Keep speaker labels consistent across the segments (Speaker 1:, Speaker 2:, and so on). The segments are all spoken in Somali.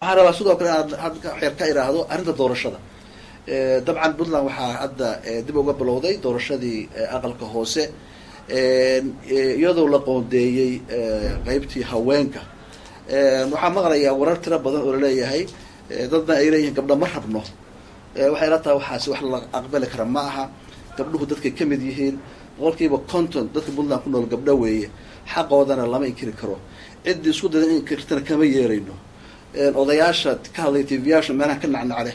Speaker 1: waxaan rabaa sidoo kale aad xeer ka iraahdo arrinta doorashada. dabcan Puntland waxaa hadda dib uga bilowday doorashadii aqalka hoose iyadoo la qoondeeyey qaybtii haweenka. waxaan maqlayaa warar tiro badan oo laleeyahay dadna ay leeyihiin gabdho ma rabno. waxay la tahay waxaasi wax la aqbali kara ma aha. gabdhuhu dadkay ka mid yihiin boqolkiiba 50 dadka Puntland ku nool gabdho weeye, xaqoodana lama inkiri karo. ciddii isku dayda in inkirtana kama yeerayno. odayaasha ka hadlay TV-yaasha meelaha ka nacnacde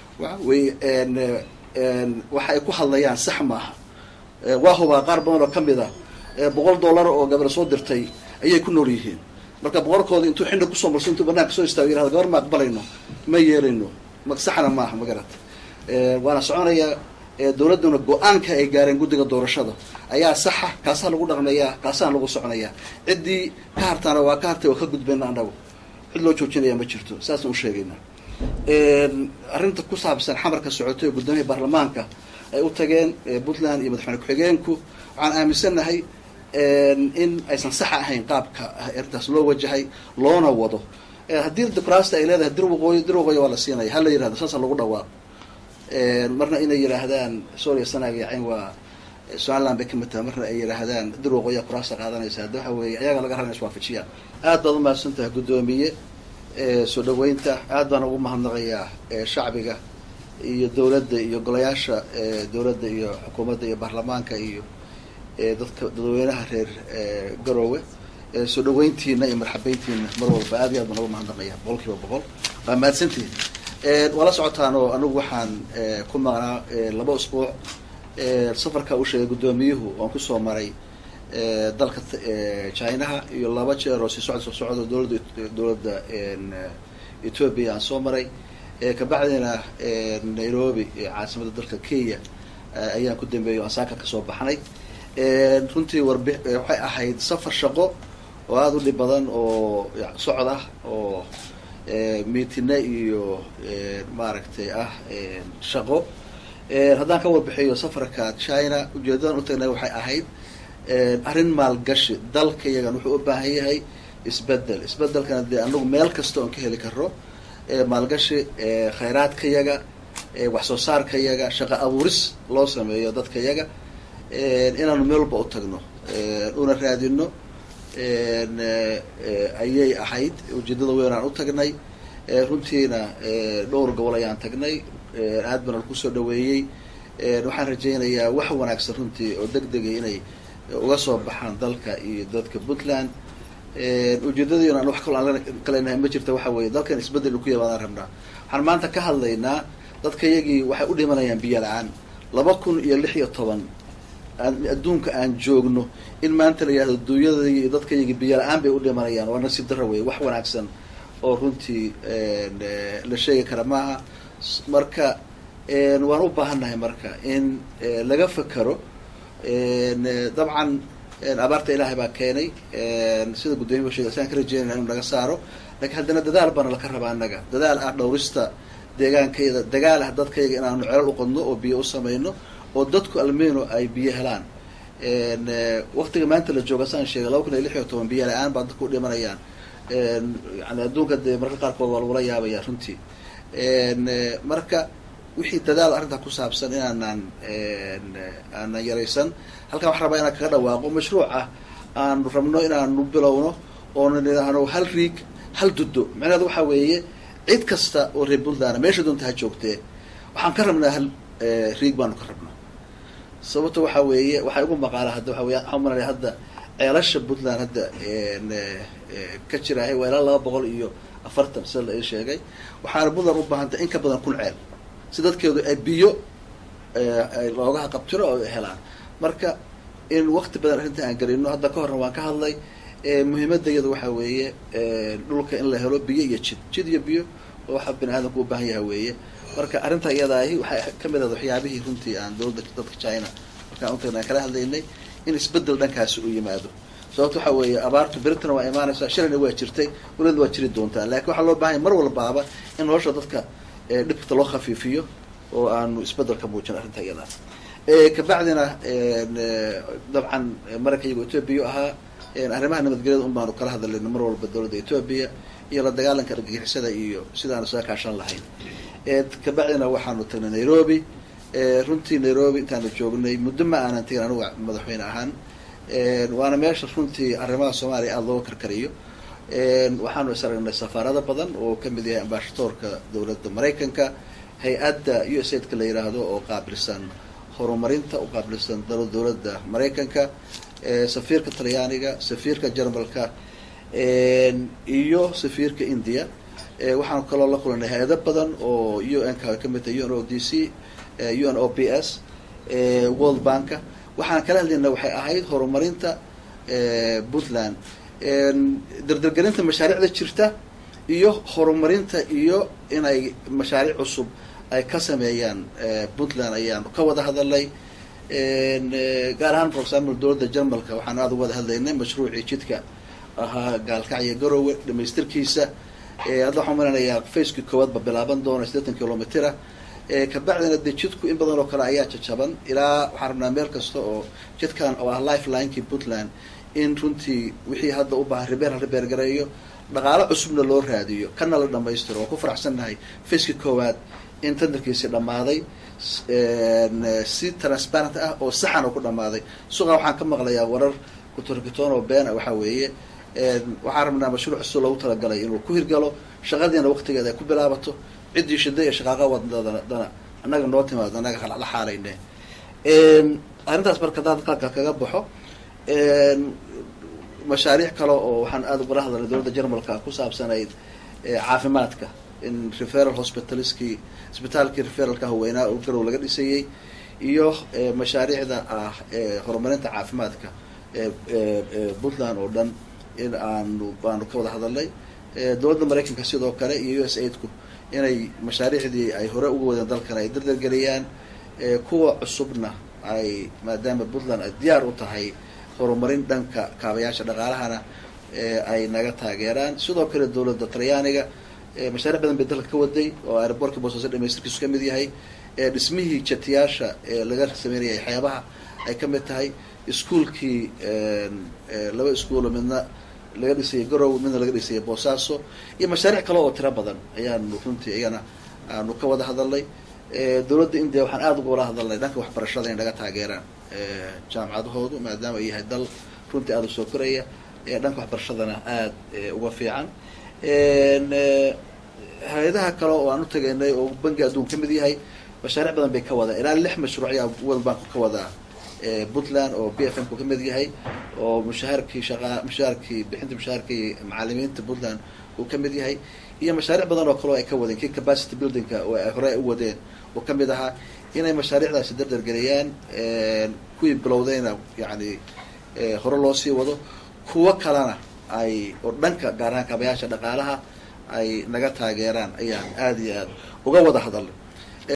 Speaker 1: waxay ku hadlayaan sax maaha. waa hubaa qaar badan oo kamid ah $100 oo gabar soo dirtay ayay ku nool yihiin. marka boqorkooda intuu xindha kusoo marso intuu banaanka soo istaago yirahdo gabar ma aqbalayno ma yeelayno ma saxna maaha ma garata. waana soconaya dawladuna go-aanka ay gaareen guddiga doorashada ayaa saxa, kaasaa lagu dhaqmayaa, kaasaan lagu soconayaa. ciddii ka hartaana waa ka hartay oo ka gudbayna annagu cid loo joojinaya ma jirto, saasaan u sheegayna. arrinta ku saabsan xamarka socotay oo guddoomiyaha baarlamaanka ay u tageen Puntland iyo madaxweyne ku-xigeenku, waxaan aaminsanahay in aysan sax ahayn qaabka arrintaas loo wajahay loona wado. haddii dimuqraasiyada ay leedahay dir waqooyi waa la siinaya, hala yirahdo saasa lagu dhawaaqo. marna inay yiraahdaan Soomaaliya sanaag yacayn waa Somaliland bay kamid tahay, marna ay yiraahdaan dir waqooyi kuraasta qaadanaysa. hadda waxa weeye ayaga laga rabaa inay iswaafajiyaan. aad baad u mahadsantahay guddoomiye soo dhaweynta. aad baan ugu mahadnaqayaa shacbiga iyo dawladda iyo golayaasha dawladda iyo xukuumadda iyo baarlamaanka iyo dadweynaha reer Garowe. soo dhaweyntiina iyo marxabeyntiina mar walba aad iyo aad baan ugu mahadnaqayaa 100%. waa mahadsantihiin. wala socotaan oo anigu waxaan ku maqnaa 2 usbuuc. safarka u sheegay guddoomiyuhu waan kusoo maray dalka Chinaha iyo 2 jeer oo si socdo dawladda Ethiopia aan soo maray. kabacdina Nairobi caasimadda dalka Kenya ayaan ku dambeeyay aan saaka ka soo baxnay. runtii waxay ahayd safar shaqo oo aad u dhib badan oo socda oo meetina iyo maaragtay shaqo. haddaan ka warbixiyo safarka China ujeedadan u tagnay waxay ahayd arrin maalgashi. dalkayagan wuxuu u baahan yahay isbedelkana dee anagu meel kasta oon ka heli karo maalgashi, khayraadkayaga, wax soo saarkayaga, shaqo abuuris loo sameeyo dadkayaga, inaanu meel walba u tagno una raadino ayay ahayd ujeedada weyn aan u tagnay. runtiina dhowr gobol ayaan tagnay. aad bana lagu soo dhaweeyey. waxaan rajaynayaa wax wanaagsan runtii oo degdegay inay uga soo baxaan dalka iyo dadka Puntland. ujeedadii aan wax kalenahay ma jirta. waxa weeye dalkan isbedel ku yimaadaan rabnaa. waxaan maanta ka hadlaynaa dadkayagii waxay u dhimanayaan biyo la-aan. 2016 adduunka aan joogno in maanta la yihahdo duunyadii iyo dadkayagii biyo la-aan bay u dhimanayaan waa nasiib darro wey. wax wanaagsan oo runtii la sheegi kara maaha. marka waan u baahannahay marka in laga fekero. dabcan abaarta ilaahay baa keenay sida guddoomiyaha sheegay, saan ka rajeynayna inuu naga saaro. laakiin haddana dadaal baana laka rabaa annaga. dadaal dhowrista deegaankayda, dagaal dadkayga inaanu celal u qodno oo biyo u samayno oo dadku almeeno ay biyo helaan. waqtiga maanta la jooga saan sheegay 2016 biyo la-aan baa dadku u dhimanayaan. yani adduunka dee marka qaarkood waa lagula yaabaya runtii. marka wixii dadaal arrinta ku saabsan aanan yaraysan. halkan waxaan rabaa inaan kaga dhawaaqo mashruuc ah aanu rabno inaanu bilowno oona nidhaahno hal riig hal dudo. macnaheedu waxaa weeye cid kasta oo reer Puntland meesha doonta ha joogtee waxaan ka rabnaa hal riig baanu ka rabnaa. sababta waxaa weeye waxay ugu maqaala hadda waxa weeye waxaan maray hadda ceelasha Puntland hadda ka jirahay waa ilaa 240 sida la sheegay. waxaana Puntland u baahan tahay in ka badan 1,000 ceel si dadkeedu ay biyo looga qabtiro oo helaan. marka in waqti badan arrinta aan galino hadda ka horna waan ka hadlay. muhiimadda iyada waxaa weeye dhulka in la helo biyo iyo jid iyo biyo waxa bini'aadamku u baahan yahay weeye. marka arrinta iyadaahi waxay ka mid ah waxyaabihii runtii aan dawladda dadka China markaan u tagnay kala hadlaynay in isbedel dhankaasi u yimaado. sababta waxaa weeye abaartu beritana waa imaanaysaa, shalayna waa jirtay, weliba waa jiri doontaa. laakiin waxaa loo baahan yahay mar walbaaba in nolosha dadka dhibkata loo khafiifiyo oo aanu isbedel ka muujin arrinta iyadaa. kabacdina dabcan maraykanka Ethiopia ahaa arrimaha nabadgelyada un baanu kala hadlayna mar walba dawladda Ethiopia iyo la dagaalanka argagixisada iyo sidaan isaga kaashan lahayn. Kabacdina waxaanu tagnay Nairobi. Runtii Nairobi intaanu joognay muddo ma aanan tegin anigu madaxweyne ahaan. Waana meesha runtii arrimaha Soomaaliya aad looga karkariyo. Waxaanu is aragnay safaarado badan oo ka mid yahay ambassadorka dowladda Mareykanka, hay-adda USAID-ka la yiraahdo oo qaabilsan horumarinta u qaabilsan dowladda Mareykanka, safiirka Talyaaniga, safiirka Jarmalka, iyo safiirka India. Waxaan kaloo la kulanay hay-ado badan oo UN-ka ka mid tahay UNODC, UNOPS, World Bank. waxaan kala hadlayna waxay ahayd horumarinta Puntland, dardargelinta mashaariicda jirta iyo horumarinta iyo inay mashaariic cusub ay ka sameeyaan Puntland ayaan ka wada hadalnay. gaar ahaan for example dowladda Jarmalka waxaan aad uga wada hadlaynay mashruucii jidka ahaa Gaalkacyo Garowe dhamaystirkiisa. hadda waxaan maranayaa facekii koowaad ba bilaaban doona 80 kilomitir. kabacdina dee jidku in badan oo kale ayaa jajaban ilaa waxaan rabnaa meel kasta oo jidkan oo ah lifelinekii Puntland in runtii wixii hadda u baahan repair gareeyo dhaqaale cusubna loo raadiyo kana la dhamaystiro. oo ku faraxsannahay facekii koowaad in tandarkiisi dhamaaday si transparent ah oo saxan oo ku dhamaaday. suuqa waxaan ka maqlayaa warar kuturkitoon oo been ah. waxaa weeye waxaan rabnaa mashruuc cusub loogu talagalay inuu ku hirgalo, shaqadiina waqtigeeda ay ku bilaabato, ciddii shida iyo shaqaaqa wadadana annaga noo timaado, annaga la xaalayne. arrintaas marka haddaan qalka kaga baxo, mashaariic kale oo waxaan aada ugala hadalnay dowladda Jarmalka ku saabsanayd caafimaadka, in referral hospitalskii isbitaalkii referalka haweenaa oo Garowe laga dhisayey, iyo mashaariicda ah horumarinta caafimaadka Puntland oo dhan in baanu ka wada hadalnay. dowladda Mareykanka sidoo kale iyo USAID-ku inay mashaariicdii ay hore uga wadeen dalkan ay dardargeliyaan, kuwa cusubna ay maadaama Puntland ay diyaar u tahay horumarin dhanka kaabayaasha dhaqaalahana ay naga taageeraan. sidoo kale dowladda Talyaaniga mashaariic badan bay dalka ka waday oo airportka Boosaaso dhamaystirkiisu ka mid yahay, dhismihii jatiyaasha laga sameynayay xeebaha ay ka mid tahay, iskuulkii 2 iskuulo midna laga dhisayay Garowe midna laga dhisayay Boosaaso, iyo mashaariic kale oo tiro badan ayaanu runtii iyana aanu ka wada hadalnay. dowladda India waxaan aada uga wada hadalnay dhanka waxbarashada in naga taageeraan jaamacadahoodu maadaama ay yahay dal runtii aada u soo koraya, dhanka waxbarashadana aada uga fiican. hay-adaha kale oo aan u tagaynay oo bangi adduun ka mid yahay mashaariic badan bay ka wadaan, ilaa 6 mashruuc ayaa World Bank ka wadaa Puntland oo BFM-ku ka mid yahay, oo mushaharkii bixinta mushaharkii macallimiinta Puntland uu ka mid yahay, iyo mashaariic badan oo kale oo ay ka wadeen kii capacity building-ka oo ay hore u wadeen oo ka mid ahaa inay mashaariicdaasi dardargeliyaan. kuwii bilowdayna yani hore loo sii wado, kuwo kalena ay oo dhanka gaar ahaan kaabayaasha dhaqaalaha ay naga taageeraan ayaan aada iyo aada uga wada hadalnay.